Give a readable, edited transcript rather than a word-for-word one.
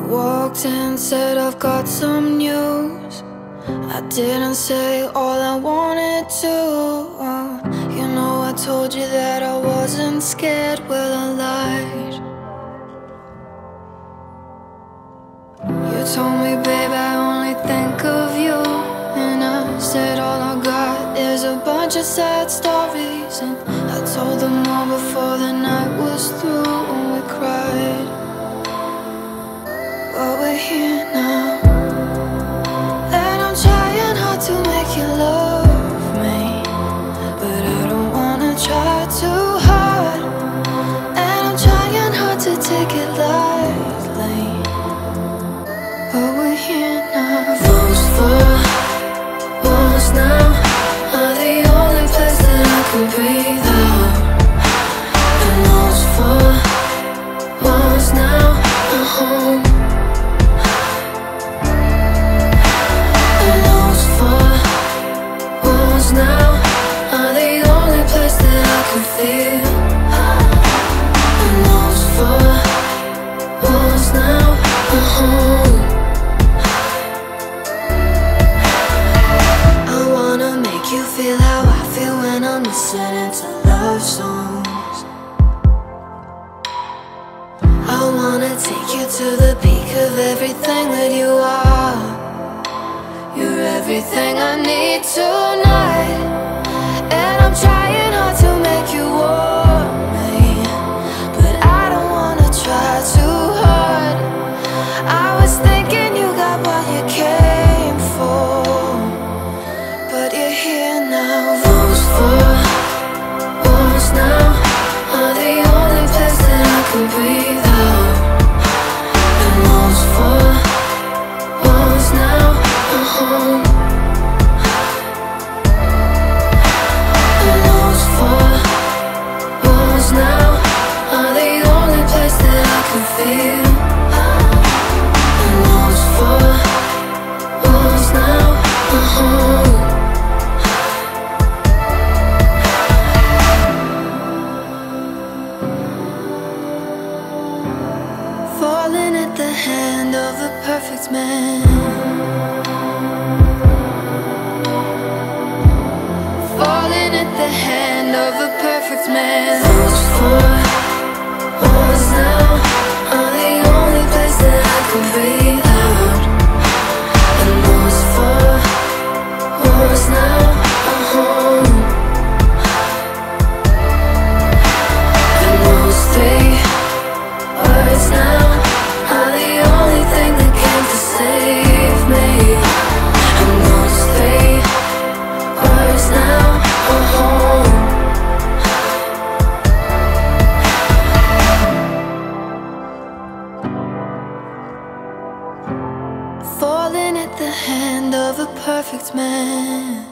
walked in, said I've got some news. I didn't say all I wanted to. You know I told you that I wasn't scared, well I lied. You told me, babe, I only think of you. And I said all I got is a bunch of sad stories. And I told them all before the night was through, and we cried. But we're here now, and I'm trying hard to make you love me, but I don't wanna try too hard. And I'm trying hard to take it lightly, but we're here now. Those four walls now are the only place that I can breathe out. And those four walls now are home. Now are the only place that I can feel. And those four walls now are home. I wanna make you feel how I feel when I'm listening to love songs. I wanna take you to the peak of everything that you are. You're everything I need tonight, and I'm trying hard to make you want me, but I don't wanna try too hard. I was thinking you got what you came for, but you're here now. Those four walls now are the only place that I can breathe out. And those four walls now are home. And those four walls now are the only place that I can feel. And those four walls now are home. Falling at the hand of the perfect man, falling at the hand of a perfect man. Those four walls now are the only place that I can breathe out. And those four walls now are home. And those three words now are the only thing that came to save me. And those three words now are home. Falling at the hand of a perfect man.